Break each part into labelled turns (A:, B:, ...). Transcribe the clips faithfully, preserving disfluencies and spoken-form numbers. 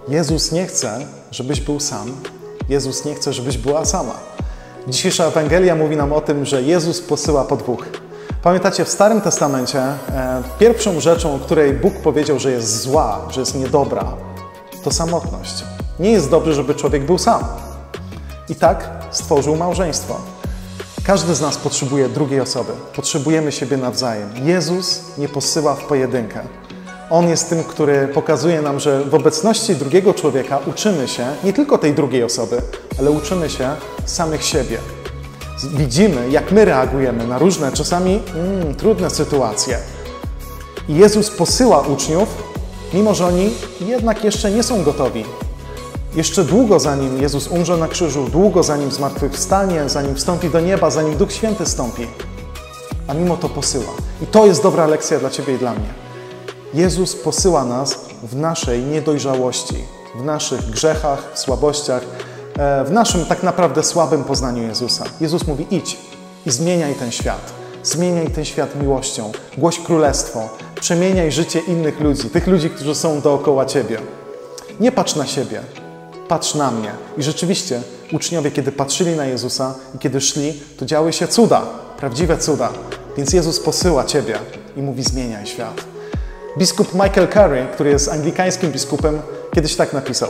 A: Jezus nie chce, żebyś był sam. Jezus nie chce, żebyś była sama. Dzisiejsza Ewangelia mówi nam o tym, że Jezus posyła po dwóch. Pamiętacie, w Starym Testamencie e, pierwszą rzeczą, o której Bóg powiedział, że jest zła, że jest niedobra, to samotność. Nie jest dobrze, żeby człowiek był sam. I tak stworzył małżeństwo. Każdy z nas potrzebuje drugiej osoby. Potrzebujemy siebie nawzajem. Jezus nie posyła w pojedynkę. On jest tym, który pokazuje nam, że w obecności drugiego człowieka uczymy się nie tylko tej drugiej osoby, ale uczymy się samych siebie. Widzimy, jak my reagujemy na różne, czasami mm, trudne sytuacje. I Jezus posyła uczniów, mimo że oni jednak jeszcze nie są gotowi. Jeszcze długo zanim Jezus umrze na krzyżu, długo zanim zmartwychwstanie, zanim wstąpi do nieba, zanim Duch Święty stąpi. A mimo to posyła. I to jest dobra lekcja dla Ciebie i dla mnie. Jezus posyła nas w naszej niedojrzałości, w naszych grzechach, w słabościach, w naszym tak naprawdę słabym poznaniu Jezusa. Jezus mówi: idź i zmieniaj ten świat. Zmieniaj ten świat miłością. Głoś królestwo. Przemieniaj życie innych ludzi, tych ludzi, którzy są dookoła Ciebie. Nie patrz na siebie, patrz na mnie. I rzeczywiście uczniowie, kiedy patrzyli na Jezusa i kiedy szli, to działy się cuda, prawdziwe cuda. Więc Jezus posyła Ciebie i mówi: zmieniaj świat. Biskup Michael Carey, który jest anglikańskim biskupem, kiedyś tak napisał: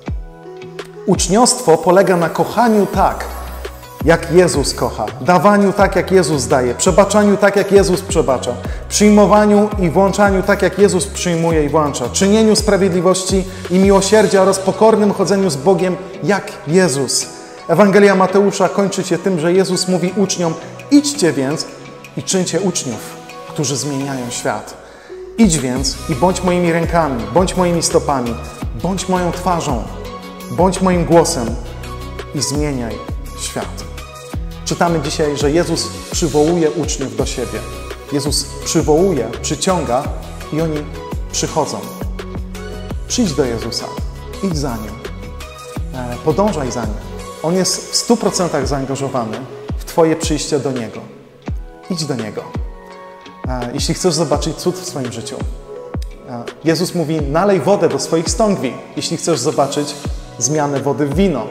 A: uczniostwo polega na kochaniu tak, jak Jezus kocha, dawaniu tak, jak Jezus daje, przebaczaniu tak, jak Jezus przebacza, przyjmowaniu i włączaniu tak, jak Jezus przyjmuje i włącza, czynieniu sprawiedliwości i miłosierdzia oraz pokornym chodzeniu z Bogiem, jak Jezus. Ewangelia Mateusza kończy się tym, że Jezus mówi uczniom: idźcie więc i czyńcie uczniów, którzy zmieniają świat. Idź więc i bądź moimi rękami, bądź moimi stopami, bądź moją twarzą, bądź moim głosem i zmieniaj świat. Czytamy dzisiaj, że Jezus przywołuje uczniów do siebie. Jezus przywołuje, przyciąga i oni przychodzą. Przyjdź do Jezusa, idź za Nim, podążaj za Nim. On jest w stu procentach zaangażowany w Twoje przyjście do Niego. Idź do Niego. Jeśli chcesz zobaczyć cud w swoim życiu. Jezus mówi: nalej wodę do swoich stągwi, jeśli chcesz zobaczyć zmianę wody w wino.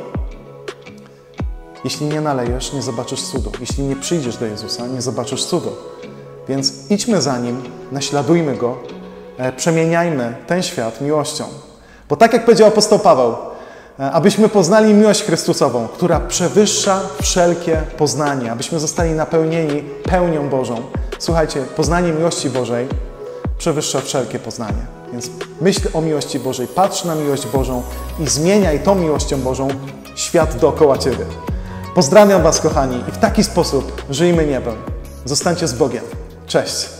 A: Jeśli nie nalejesz, nie zobaczysz cudu. Jeśli nie przyjdziesz do Jezusa, nie zobaczysz cudu. Więc idźmy za Nim, naśladujmy Go, przemieniajmy ten świat miłością. Bo tak jak powiedział apostoł Paweł, abyśmy poznali miłość Chrystusową, która przewyższa wszelkie poznanie, abyśmy zostali napełnieni pełnią Bożą. Słuchajcie, poznanie miłości Bożej przewyższa wszelkie poznanie. Więc myśl o miłości Bożej, patrz na miłość Bożą i zmieniaj tą miłością Bożą świat dookoła Ciebie. Pozdrawiam Was, kochani, i w taki sposób żyjmy niebem. Zostańcie z Bogiem. Cześć!